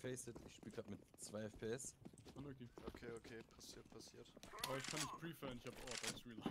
face it, ich spiele gerade mit 2 FPS. Unlucky. Okay, passiert. Aber ich kann nicht preferen, ich hab Ort als Real.